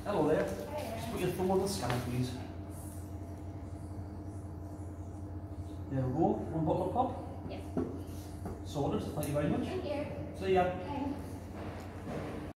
Hello there. Just put your thumb on the scanner, please. There we go. One bottle of pop. Yep. Sorted. Thank you very much. Thank you. See ya. Bye.